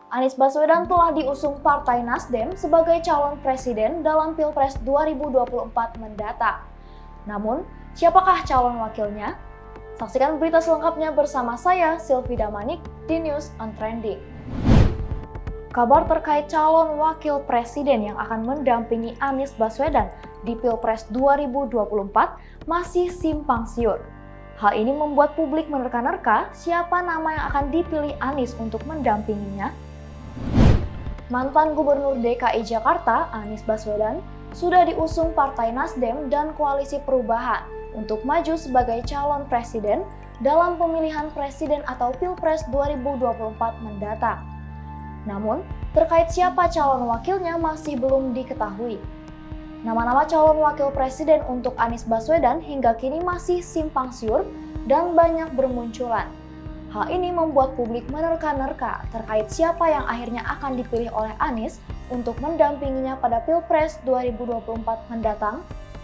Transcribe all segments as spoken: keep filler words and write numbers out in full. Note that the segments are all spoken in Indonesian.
Anies Baswedan telah diusung Partai Nasdem sebagai calon presiden dalam Pilpres dua ribu dua puluh empat mendatang. Namun, siapakah calon wakilnya? Saksikan berita selengkapnya bersama saya, Sylvie Damanik, di News on Trending. Kabar terkait calon wakil presiden yang akan mendampingi Anies Baswedan di Pilpres dua ribu dua puluh empat masih simpang siur. Hal ini membuat publik menerka-nerka siapa nama yang akan dipilih Anies untuk mendampinginya. Mantan Gubernur D K I Jakarta, Anies Baswedan, sudah diusung Partai Nasdem dan Koalisi Perubahan untuk maju sebagai calon presiden dalam pemilihan presiden atau Pilpres dua ribu dua puluh empat mendatang. Namun, terkait siapa calon wakilnya masih belum diketahui. Nama-nama calon wakil presiden untuk Anies Baswedan hingga kini masih simpang siur dan banyak bermunculan. Hal ini membuat publik menerka-nerka terkait siapa yang akhirnya akan dipilih oleh Anies untuk mendampinginya pada Pilpres dua ribu dua puluh empat mendatang.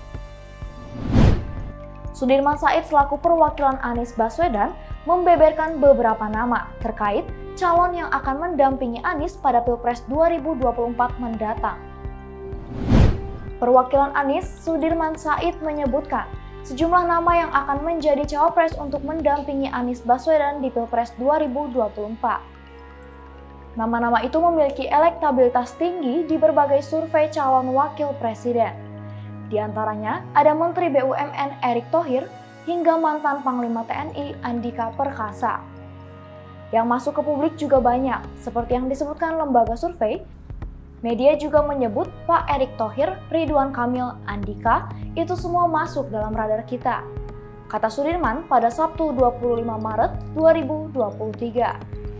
Sudirman Said selaku perwakilan Anies Baswedan membeberkan beberapa nama terkait calon yang akan mendampingi Anies pada Pilpres dua ribu dua puluh empat mendatang. Perwakilan Anies, Sudirman Said, menyebutkan sejumlah nama yang akan menjadi cawapres untuk mendampingi Anies Baswedan di Pilpres dua ribu dua puluh empat. Nama-nama itu memiliki elektabilitas tinggi di berbagai survei calon wakil presiden. Di antaranya ada Menteri B U M N Erick Thohir hingga mantan Panglima T N I Andika Perkasa. Yang masuk ke publik juga banyak, seperti yang disebutkan lembaga survei. Media juga menyebut Pak Erick Thohir, Ridwan Kamil, Andika, itu semua masuk dalam radar kita, kata Sudirman pada Sabtu dua puluh lima Maret dua ribu dua puluh tiga.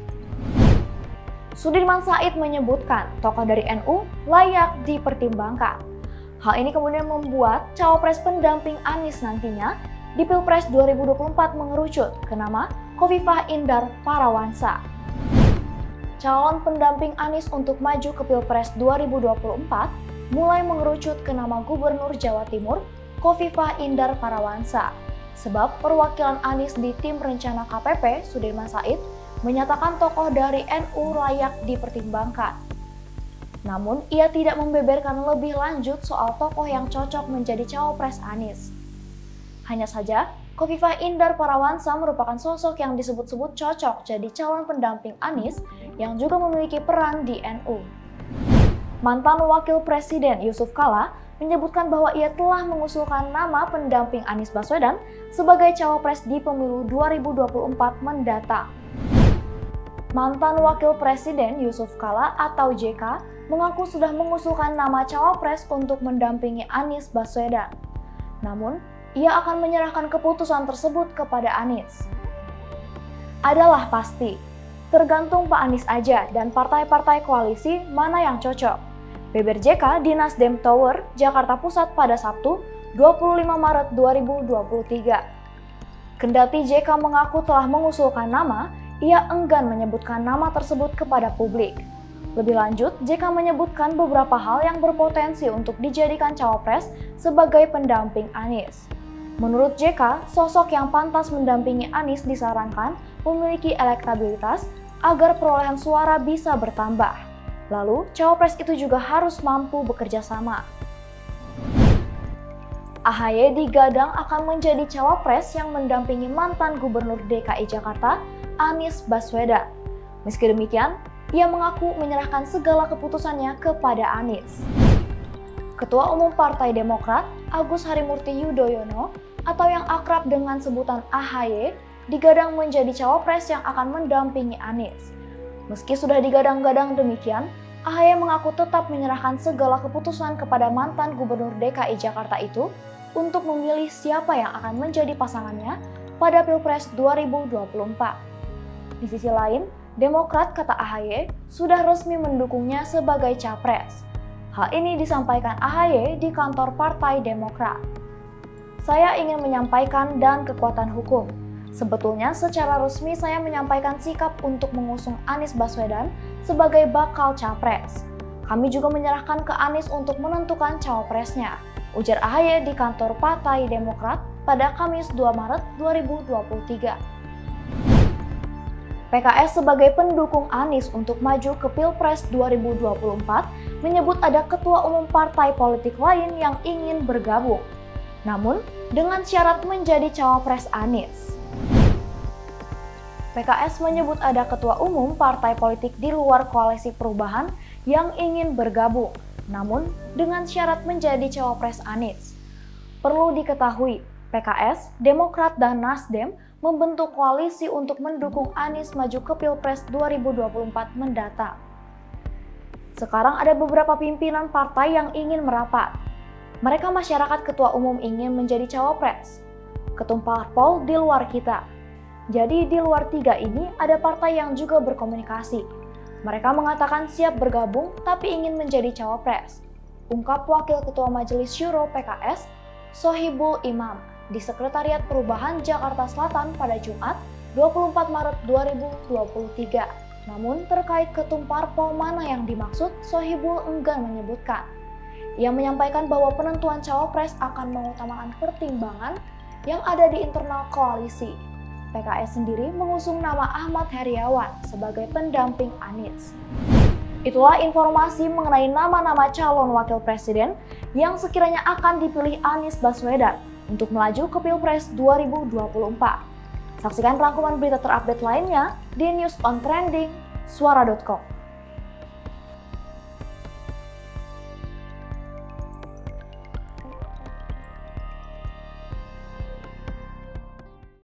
Sudirman Said menyebutkan tokoh dari N U layak dipertimbangkan. Hal ini kemudian membuat cawapres pendamping Anies nantinya di Pilpres dua ribu dua puluh empat mengerucut ke nama Khofifah Indar Parawansa. Calon pendamping Anies untuk maju ke Pilpres dua ribu dua puluh empat mulai mengerucut ke nama Gubernur Jawa Timur, Khofifah Indar Parawansa. Sebab perwakilan Anies di tim rencana K P P, Sudirman Said, menyatakan tokoh dari N U layak dipertimbangkan. Namun, ia tidak membeberkan lebih lanjut soal tokoh yang cocok menjadi cawapres Anies. Hanya saja, Khofifah Indar Parawansa merupakan sosok yang disebut-sebut cocok jadi calon pendamping Anies yang juga memiliki peran di N U. Mantan Wakil Presiden Yusuf Kala menyebutkan bahwa ia telah mengusulkan nama pendamping Anies Baswedan sebagai cawapres di pemilu dua ribu dua puluh empat mendatang. Mantan Wakil Presiden Yusuf Kala atau J K mengaku sudah mengusulkan nama cawapres untuk mendampingi Anies Baswedan. Namun, ia akan menyerahkan keputusan tersebut kepada Anies. Adalah pasti, tergantung Pak Anies aja dan partai-partai koalisi mana yang cocok. Beber J K di Nasdem Tower, Jakarta Pusat pada Sabtu, dua puluh lima Maret dua ribu dua puluh tiga. Kendati J K mengaku telah mengusulkan nama, ia enggan menyebutkan nama tersebut kepada publik. Lebih lanjut, J K menyebutkan beberapa hal yang berpotensi untuk dijadikan cawapres sebagai pendamping Anies. Menurut J K, sosok yang pantas mendampingi Anies disarankan memiliki elektabilitas agar perolehan suara bisa bertambah. Lalu, cawapres itu juga harus mampu bekerja sama. A H Y digadang akan menjadi cawapres yang mendampingi mantan Gubernur D K I Jakarta, Anies Baswedan. Meski demikian, ia mengaku menyerahkan segala keputusannya kepada Anies. Ketua Umum Partai Demokrat, Agus Harimurti Yudhoyono, atau yang akrab dengan sebutan A H Y, digadang menjadi cawapres yang akan mendampingi Anies. Meski sudah digadang-gadang demikian, A H Y mengaku tetap menyerahkan segala keputusan kepada mantan Gubernur D K I Jakarta itu untuk memilih siapa yang akan menjadi pasangannya pada Pilpres dua ribu dua puluh empat. Di sisi lain, Demokrat, kata A H Y, sudah resmi mendukungnya sebagai capres. Hal ini disampaikan A H Y di kantor Partai Demokrat. Saya ingin menyampaikan dan kekuatan hukum. Sebetulnya secara resmi saya menyampaikan sikap untuk mengusung Anies Baswedan sebagai bakal capres. Kami juga menyerahkan ke Anies untuk menentukan cawapresnya, ujar A H Y di kantor Partai Demokrat pada Kamis dua Maret dua ribu dua puluh tiga. P K S sebagai pendukung Anies untuk maju ke Pilpres dua ribu dua puluh empat menyebut ada ketua umum partai politik lain yang ingin bergabung, namun dengan syarat menjadi cawapres Anies. P K S menyebut ada ketua umum partai politik di luar koalisi perubahan yang ingin bergabung, namun dengan syarat menjadi cawapres Anies. Perlu diketahui, P K S, Demokrat, dan Nasdem membentuk koalisi untuk mendukung Anies maju ke Pilpres dua ribu dua puluh empat mendatang. Sekarang ada beberapa pimpinan partai yang ingin merapat. Mereka masyarakat ketua umum ingin menjadi cawapres. Ketum parpol di luar kita. Jadi di luar tiga ini ada partai yang juga berkomunikasi. Mereka mengatakan siap bergabung tapi ingin menjadi cawapres. Ungkap Wakil Ketua Majelis Syuro P K S, Sohibul Imam, di Sekretariat Perubahan Jakarta Selatan pada Jumat dua puluh empat Maret dua ribu dua puluh tiga. Namun terkait ketum parpol mana yang dimaksud, Sohibul enggan menyebutkan. Ia menyampaikan bahwa penentuan cawapres akan mengutamakan pertimbangan yang ada di internal koalisi. P K S sendiri mengusung nama Ahmad Heriawan sebagai pendamping Anies. Itulah informasi mengenai nama-nama calon wakil presiden yang sekiranya akan dipilih Anies Baswedan untuk melaju ke Pilpres dua ribu dua puluh empat. Saksikan rangkuman berita terupdate lainnya di News on Trending Suara dot com.